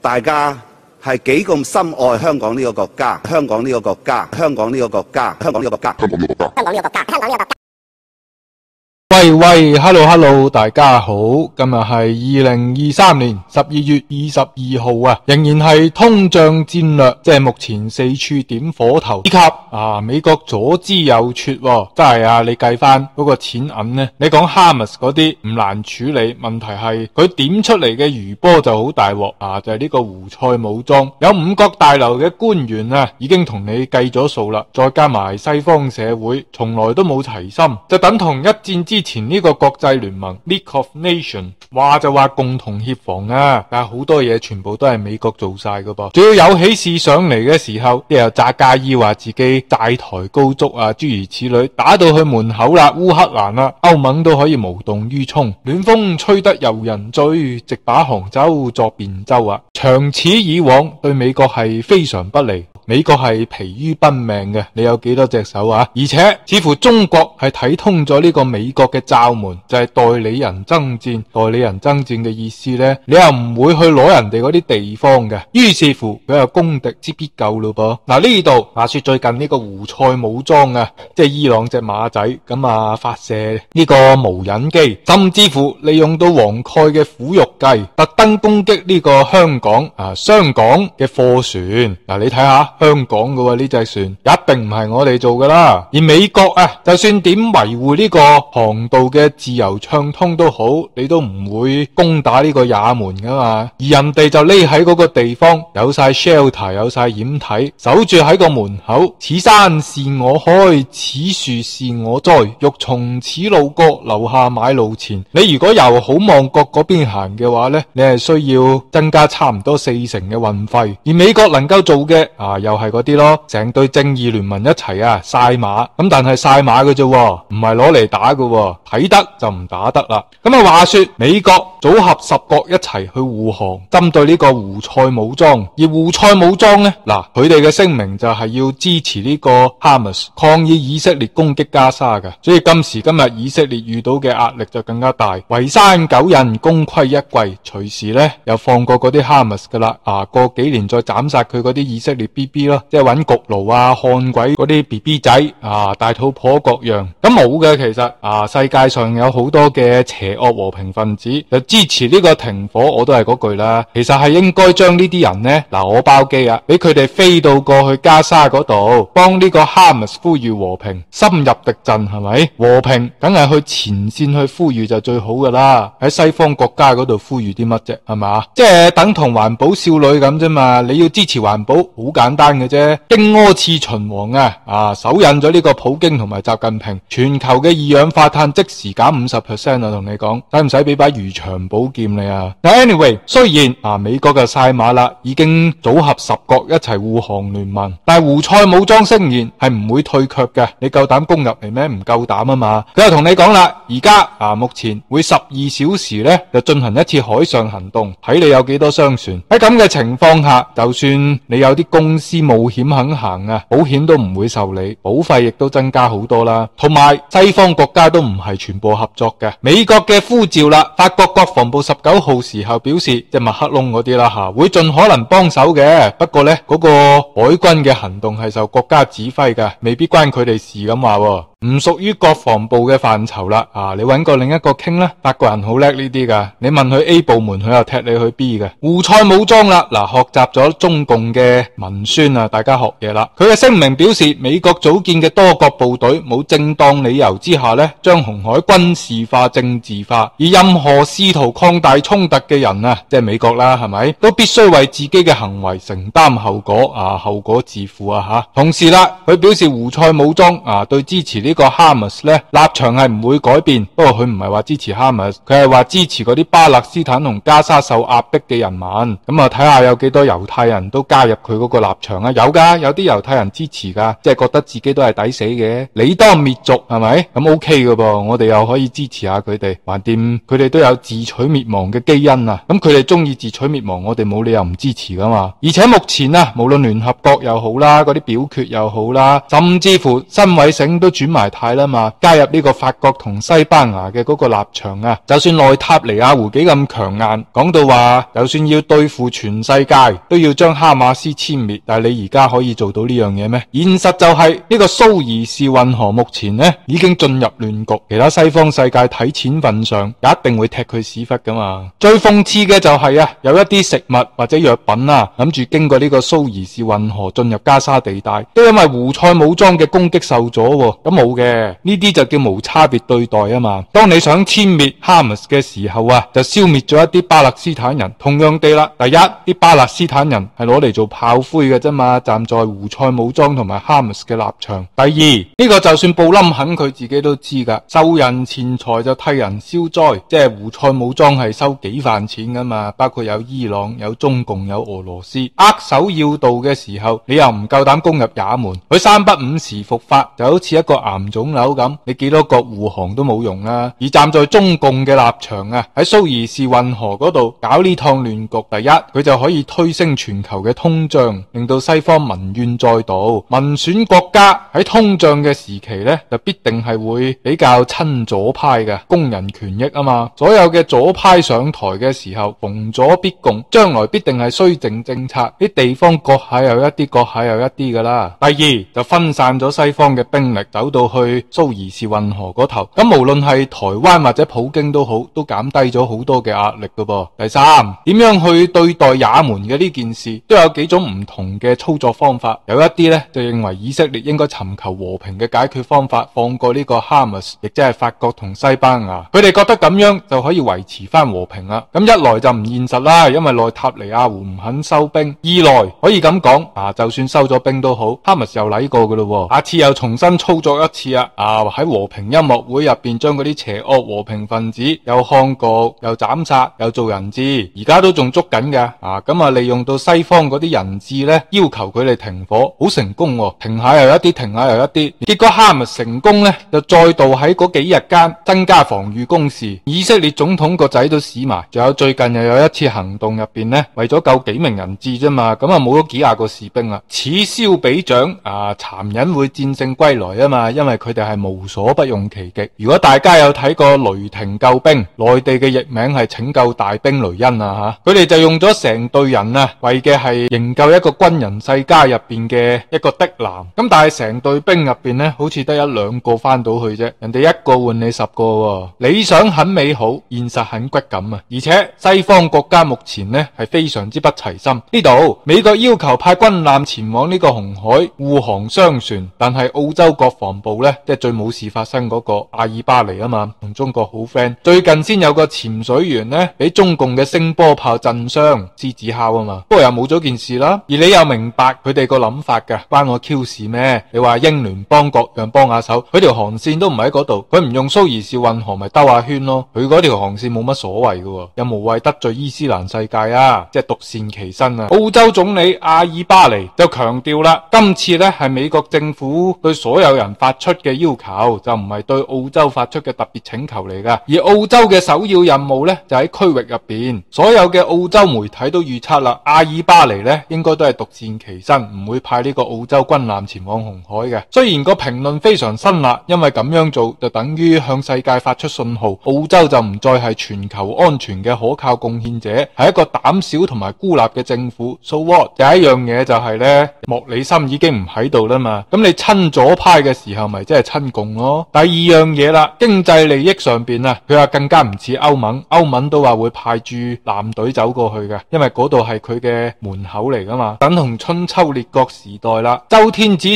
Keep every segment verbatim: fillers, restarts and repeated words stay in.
大家係幾咁深愛香港呢個國家，香港呢個國家，香港呢個國家，香港呢個國家，香港呢個國家，香港呢個國家，香港呢個國家。 喂喂 ，hello hello， 大家好，今日係二零二三年十二月二十二號啊，仍然係通脹戰略，即係目前四處點火頭，以及啊美國左支右絀，真係啊，你計翻嗰個錢銀呢，你講哈密斯嗰啲唔難處理，問題係佢點出嚟嘅餘波就好大鑊啊，就係、是、呢個胡塞武裝，有五角大樓嘅官員啊，已經同你計咗數啦，再加埋西方社會從來都冇齊心，就等同一戰之前呢個國際聯盟 League of Nations 話就話共同協防啊，但係好多嘢全部都係美國做晒噶噃，仲要有起事上嚟嘅時候，又扎加伊話自己債台高築啊，諸如此類，打到去門口啦，烏克蘭啦，歐盟都可以無動於衷，暖風吹得遊人醉，直把杭州作汴州啊，長此以往對美國係非常不利。美國係疲於奔命嘅，你有幾多隻手啊？而且似乎中國係睇通咗呢個美國嘅罩門，就係、是、代理人爭戰。代理人爭戰嘅意思呢，你又唔會去攞人哋嗰啲地方嘅，於是乎佢又攻敵之必救咯噃。嗱，呢度話說最近呢個胡塞武裝啊，即係伊朗隻馬仔咁啊，發射呢個無人機，甚至乎利用到黃蓋嘅苦肉計，特登攻擊呢個香港啊雙港嘅貨船。嗱，你睇下。香港嘅喎呢隻船一定唔係我哋做㗎啦，而美國啊，就算點維護呢個航道嘅自由暢通都好，你都唔會攻打呢個也門㗎嘛，而人哋就匿喺嗰個地方，有晒 shelter， 有晒掩體，守住喺個門口。此山是我開，此樹是我栽，欲從此路過，留下買路錢。你如果由好望角嗰邊行嘅話呢，你係需要增加差唔多四成嘅運費，而美國能夠做嘅啊又係嗰啲咯，成隊正義聯盟一齊啊晒馬，咁但係晒馬嘅啫，唔係攞嚟打嘅，睇得就唔打得啦。咁啊話說美國組合十國一齊去護航，針對呢個胡塞武裝，而胡塞武裝呢，嗱佢哋嘅聲明就係要支持呢個哈密斯抗議以色列攻擊加沙嘅，所以今時今日以色列遇到嘅壓力就更加大，圍山九人，功虧一簣，隨時呢又放過嗰啲哈密斯噶啦，啊過幾年再斬殺佢嗰啲以色列 B B 咯，即係搵焗爐啊、漢鬼嗰啲 B B 仔啊、大肚婆各樣。咁冇嘅，其實啊，世界上有好多嘅邪惡和平分子就支持呢個停火，我都係嗰句啦。其實係應該將呢啲人呢，嗱、啊、我包機啊，俾佢哋飛到過去加沙嗰度，幫呢個哈密斯呼籲和平，深入敵陣係咪？和平梗係去前線去呼籲就最好噶啦。喺西方國家嗰度呼籲啲乜啫？係嘛？即係等同環保少女咁啫嘛。你要支持環保，好簡單嘅啫。經柯次秦王啊，啊手印咗呢個普京同埋習近平，全球嘅二氧化碳即時減 百分之五十 啊，同你講，使唔使俾把魚腸寶劍你啊？嗱 ，anyway， 雖然啊美國嘅晒馬啦，已經組合十國一齊護航聯盟，但係胡塞武裝聲言係唔會退卻嘅。你夠膽攻入嚟咩？唔夠膽啊嘛。佢又同你講啦，而家啊目前會十二小時咧就進行一次海上行動，睇你有幾多商船。喺咁嘅情況下，就算你有啲公司冒險肯行啊，保險都唔會受理，保費亦都增加好多啦。同埋西方國家都唔係全部合作嘅，美國嘅呼召啦，法國國防部十九號時候表示，即係麥克龍嗰啲啦吓，會盡可能幫手嘅。不過呢，嗰個海軍嘅行動係受國家指揮嘅，未必關佢哋事咁話，唔屬於國防部嘅範疇啦。啊，你揾個另一個傾啦，法國人好叻呢啲噶，你問佢 A 部門，佢又踢你去 B 嘅。胡塞武裝啦，嗱，學習咗中共嘅文宣啊，大家學嘢啦。佢嘅聲明表示，美國組建嘅多國部隊冇正當理由之下呢，將紅海軍事化、政治化，而任何試圖擴大衝突嘅人啊，即係美國啦，係咪都必須為自己嘅行為承擔後果啊，後果自負啊吓。同時啦，佢表示胡塞武裝啊對支持呢個哈密斯咧立場係唔會改變，不過佢唔係話支持哈密斯，佢係話支持嗰啲巴勒斯坦同加沙受壓迫嘅人民。咁啊睇下有幾多猶太人都加入佢嗰個立場。 場啊？有噶，有啲猶太人支持噶，即係覺得自己都係抵死嘅，理當滅族係咪？咁 OK 噶噃，我哋又可以支持下佢哋，橫掂佢哋都有自取滅亡嘅基因啊！咁佢哋中意自取滅亡，我哋冇理由唔支持噶嘛。而且目前啊，無論聯合國又好啦，嗰啲表決又好啦，甚至乎辛偉誠都轉埋態啦嘛，加入呢個法國同西班牙嘅嗰個立場啊。就算內塔尼亞胡幾咁強硬，講到話就算要對付全世界都要將哈馬斯殲滅，但係你而家可以做到呢樣嘢咩？現實就係呢個蘇伊士運河目前呢已經進入亂局，其他西方世界睇錢份上，一定會踢佢屎忽噶嘛。最諷刺嘅就係啊，有一啲食物或者藥品啊，諗住經過呢個蘇伊士運河進入加沙地帶，都因為胡塞武裝嘅攻擊受阻，咁冇嘅，呢啲就叫無差別對待啊嘛。當你想殲滅哈馬斯嘅時候啊，就消滅咗一啲巴勒斯坦人。同樣地啦，第一，啲巴勒斯坦人係攞嚟做炮灰嘅啫嘛，站在胡塞武裝同埋哈馬斯嘅立場。第二，呢個就算布林肯佢自己都知噶，收人錢財就替人消災，即係胡塞武裝係收幾飯錢噶嘛，包括有伊朗、有中共、有俄羅斯，扼守要道嘅時候，你又唔夠膽攻入也門，佢三不五時復發，就好似一個癌腫瘤咁，你幾多個護航都冇用啦。而站在中共嘅立場啊，喺蘇伊士運河嗰度搞呢趟亂局，第一，佢就可以推升全球嘅通脹，令到西方民怨載道。民選國家喺通脹嘅時期呢，就必定係會比較親左派嘅，工人權益啊嘛。所有嘅左派上台嘅時候，逢左必共，將來必定係綏靖政策，啲地方割下又一啲，割下又一啲噶啦。第二，就分散咗西方嘅兵力，走到去蘇伊士運河嗰頭，咁無論係台灣或者普京都好，都減低咗好多嘅壓力噶噃。第三，點樣去對待也門嘅呢件事，都有幾種唔同嘅操作方法。有一啲呢，就認為以色列應該尋求和平嘅解決方法，放過呢個哈馬斯，亦即係法國同西班牙。佢哋覺得咁樣就可以維持翻和平啦。咁一來就唔現實啦，因為內塔尼亞胡唔肯收兵；二來可以咁講，啊就算收咗兵都好，哈馬斯又嚟過噶咯，下次又重新操作一次啊！啊喺和平音樂會入邊將嗰啲邪惡和平分子又漢局又斬殺又做人質，而家都仲捉緊嘅啊！咁啊利用到西方嗰啲人質呢，要求佢哋停火，好成功喎，停下又一啲，停下又一啲，結果哈馬斯成功呢，就再度喺嗰幾日間增加防禦工事，以色列總統個仔都死埋，仲有最近又有一次行動入邊呢，為咗救幾名人質啫嘛，咁啊冇咗幾廿個士兵啦，此消彼長啊，殘忍會戰勝歸來啊嘛，因為佢哋係無所不用其極。如果大家有睇過雷霆救兵，內地嘅譯名係拯救大兵雷恩啊吓，佢哋就用咗成隊人啊，為嘅係營救一個軍人世家入邊嘅一個的男，咁但係成隊兵入邊呢，好似得一兩個翻到去啫，人哋一個換你十個喎。理想很美好，現實很骨感啊！而且西方國家目前呢係非常之不齊心。呢度美國要求派軍艦前往呢個紅海護航商船，但係澳洲國防部呢，即係最冇事發生嗰個阿爾巴尼啊嘛，同中國好 friend， 最近先有個潛水員呢，俾中共嘅聲波炮震傷，獅子哮啊嘛，不過又冇咗件事啦。而你又明白佢哋個諗法㗎，關我 Q 事咩？你話英聯邦各樣幫下手，佢條航線都唔喺嗰度，佢唔用蘇伊士運河咪兜下圈咯，佢嗰條航線冇乜所謂㗎，又無謂得罪伊斯蘭世界啊，即係獨善其身啊。澳洲總理阿爾巴尼就強調啦，今次呢係美國政府對所有人發出嘅要求，就唔係對澳洲發出嘅特別請求嚟噶。而澳洲嘅首要任務呢，就喺區域入邊，所有嘅澳洲媒體都預測啦，阿爾巴尼呢應該都係獨善其身，唔會派呢個澳洲軍艦前往紅海嘅。雖然個評論非常辛辣，因為咁樣做就等於向世界發出信號，澳洲就唔再係全球安全嘅可靠貢獻者，係一個膽小同埋孤立嘅政府。So what？ 有一樣嘢就係呢，莫里森已經唔喺度啦嘛，咁你親左派嘅時候咪即係親共咯。第二樣嘢啦，經濟利益上邊啊，佢話更加唔似歐盟，歐盟都話會派駐艦隊走過去嘅，因為嗰度係佢嘅門口嚟噶嘛，等同春秋列國時代啦。周天子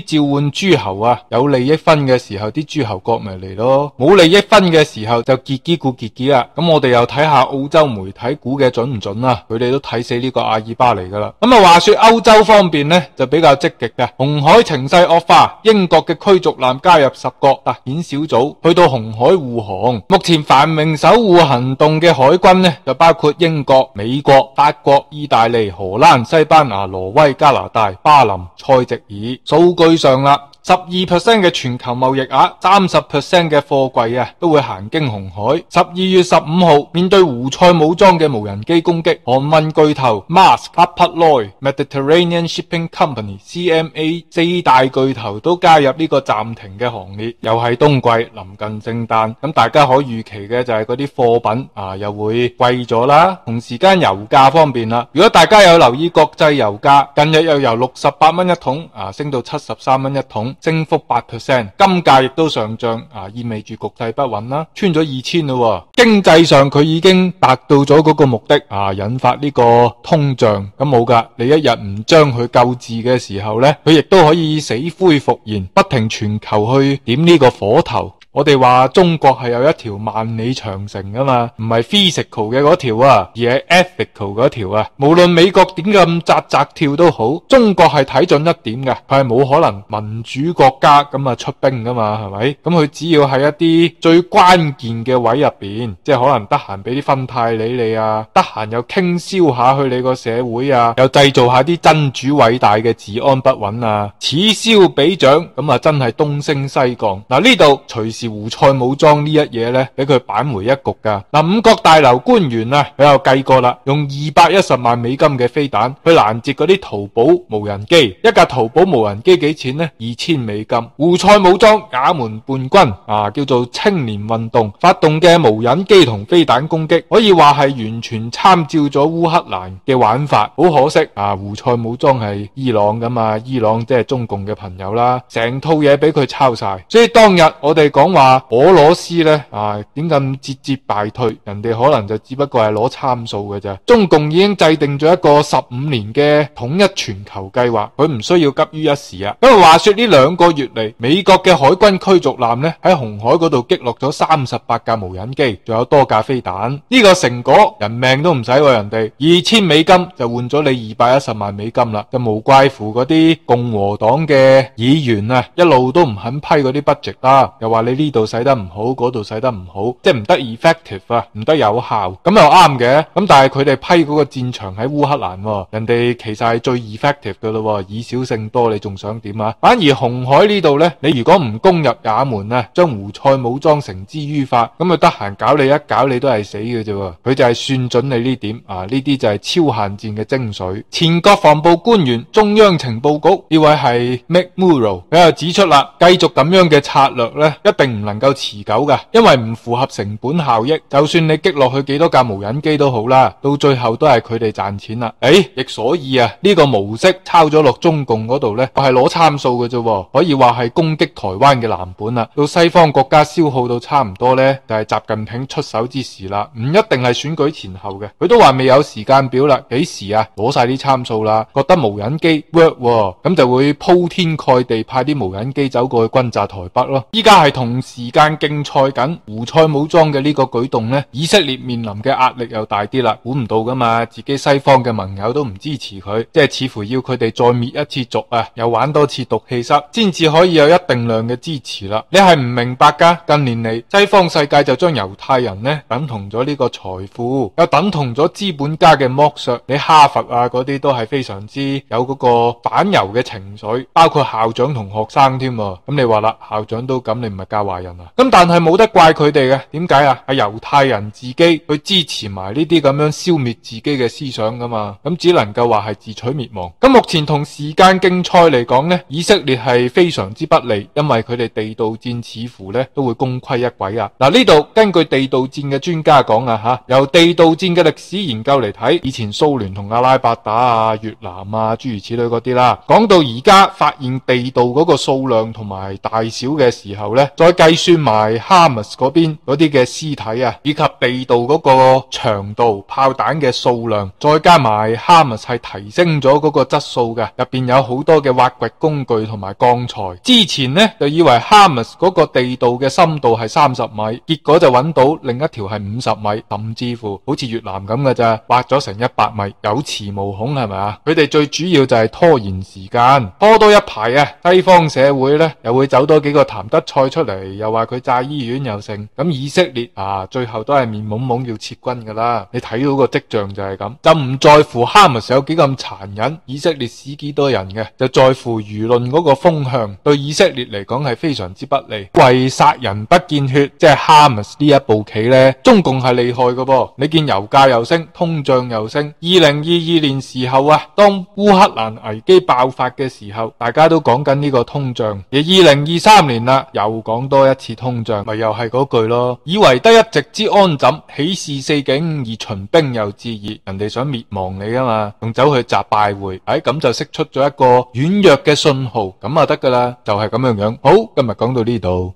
召喚諸侯啊，有利益分嘅時候，啲諸侯國咪嚟咯；冇利益分嘅時候就結幾顧結幾啦。咁我哋又睇下澳洲媒體估嘅準唔準啊？佢哋都睇死呢個阿爾巴尼噶啦。咁啊，話說歐洲方面呢，就比較積極嘅，紅海情勢惡化，英國嘅驅逐艦加入十國特遣小組去到紅海護航。目前繁榮守護行動嘅海軍呢，就包括英國、美國、法國、意大利、荷蘭、西班牙、挪威、加拿大、巴林、塞席爾。數據上啦，十二 percent 嘅全球貿易額，三十 percent 嘅貨櫃啊，都會行經紅海。十二月十五號，面對胡塞武裝嘅無人機攻擊，航運巨頭 Maersk、Hapag-Lloyd、Mediterranean Shipping Company、C M A 四大巨頭都加入呢個暫停嘅行列。又係冬季，臨近聖誕，咁大家可預期嘅就係嗰啲貨品啊，又會貴咗啦。同時間油價方面啦，如果大家有留意國際油價，近日又由六十八蚊一桶啊，升到七十三蚊一桶。升幅 百 percent， 金價亦都上漲，啊，意味住局勢不穩啦，穿咗二千咯。經濟上佢已經達到咗嗰個目的，啊，引發呢個通脹，咁冇噶，你一日唔將佢救治嘅時候呢，佢亦都可以死灰復燃，不停全球去點呢個火頭。我哋話中國係有一條萬里長城噶嘛，唔係 physical 嘅嗰條啊，而係 ethical 嗰條啊。無論美國點咁扎扎跳都好，中國係睇準一點嘅，佢係冇可能民主國家咁啊出兵噶嘛，係咪？咁佢只要喺一啲最關鍵嘅位入邊，即係可能得閒俾啲分派你你啊，得閒又傾銷下去你個社會啊，又製造下啲真主偉大嘅治安不穩啊，此消彼長，咁啊真係東升西降。嗱，呢度隨時胡塞武裝呢一嘢呢，俾佢扳回一局噶。嗱，五角大樓官員啊，佢又計過啦，用二百一十萬美金嘅飛彈去攔截嗰啲淘寶無人機，一架淘寶無人機幾錢呢？二千美金。胡塞武裝也門叛軍啊，叫做青年運動發動嘅無人機同飛彈攻擊，可以話係完全參照咗烏克蘭嘅玩法。好可惜啊，胡塞武裝係伊朗噶嘛，伊朗即係中共嘅朋友啦，成套嘢俾佢抄晒。所以當日我哋講話俄羅斯呢，啊，點咁節節敗退？人哋可能就只不過係攞參數嘅啫。中共已經制定咗一個十五年嘅統一全球計劃，佢唔需要急於一時啊。因為話說呢兩個月嚟，美國嘅海軍驅逐艦呢，喺紅海嗰度擊落咗三十八架無人機，仲有多架飛彈。呢個成果人命都唔使喎，人哋二千美金就換咗你二百一十萬美金啦，就無怪乎嗰啲共和黨嘅議員啊，一路都唔肯批嗰啲 budget 啦，又話你呢度使得唔好，嗰度使得唔好，即係唔得 effective 啊，唔得有效，咁又啱嘅。咁但係佢哋批嗰個戰場喺烏克蘭，人哋其實係最 effective 噶咯，以少勝多，你仲想點啊？反而紅海呢度呢，你如果唔攻入也門啊，將胡塞武裝繩之於法，咁佢得閒搞你一搞，你都係死嘅啫。佢就係算準你呢點啊，呢啲就係超限戰嘅精髓。前國防部官員、中央情報局呢位係 Mick Mulroy， 佢又指出啦，繼續咁樣嘅策略呢，一定唔能夠持久噶，因為唔符合成本效益。就算你擊落去幾多架無人機都好啦，到最後都係佢哋賺錢啦。誒，亦所以啊，呢個模式抄咗落中共嗰度呢，我係攞參數嘅啫，可以話係攻擊台灣嘅藍本啦。到西方國家消耗到差唔多呢，就係習近平出手之時啦，唔一定係選舉前後嘅。佢都話未有時間表啦，幾時啊？攞晒啲參數啦，覺得無人機 work，咁就會鋪天蓋地派啲無人機走過去轟炸台北咯。依家係同時間競賽緊，胡塞武裝嘅呢個舉動呢，以色列面臨嘅壓力又大啲啦。估唔到噶嘛，自己西方嘅盟友都唔支持佢，即係似乎要佢哋再滅一次族啊，又玩多次毒氣室，先至可以有一定量嘅支持啦。你係唔明白噶？近年嚟西方世界就將猶太人呢等同咗呢個財富，又等同咗資本家嘅剝削。你哈佛啊嗰啲都係非常之有嗰個反猶嘅情緒，包括校長同學生添。咁你話啦，校長都咁，你唔係教壞人啊？咁但係冇得怪佢哋嘅，點解啊？係猶太人自己去支持埋呢啲咁樣消滅自己嘅思想噶嘛？咁只能夠話係自取滅亡。咁目前同時間競賽嚟講呢，以色列係非常之不利，因為佢哋地道戰似乎呢都會功虧一簣啊！嗱，呢度根據地道戰嘅專家講啊吓，由地道戰嘅歷史研究嚟睇，以前蘇聯同阿拉伯打啊、越南啊諸如此類嗰啲啦，講到而家發現地道嗰個數量同埋大小嘅時候呢，再計算埋哈馬斯嗰邊嗰啲嘅屍體啊，以及地道嗰個長度、炮彈嘅數量，再加埋哈馬斯係提升咗嗰個質素嘅，入邊有好多嘅挖掘工具同埋鋼材。之前呢就以為哈馬斯嗰個地道嘅深度係三十米，結果就揾到另一條係五十米，甚至乎好似越南咁嘅咋，挖咗成一百米，有恃無恐係咪啊？佢哋最主要就係拖延時間，拖多一排啊，西方社會呢又會走多幾個譚德塞出嚟，又話佢炸醫院又成，咁以色列啊最後都係面懵懵要撤軍噶啦，你睇到個跡象就係咁，就唔在乎哈馬斯有幾咁殘忍，以色列死幾多人嘅，就在乎輿論嗰個風向，對以色列嚟講係非常之不利。為殺人不見血，即係哈馬斯呢一步棋呢，中共係厲害噶噃，你見油價又升，通脹又升。二零二二年時候啊，當烏克蘭危機爆發嘅時候，大家都講緊呢個通脹，而二零二三年啦，又講多一次通脹，咪又係嗰句咯，以為得一席之安枕，起事四境而秦兵又至矣，人哋想滅亡你啊嘛，仲走去習拜會，哎咁就釋出咗一個軟弱嘅信號，咁啊得噶啦，就係咁樣樣。好，今日講到呢度。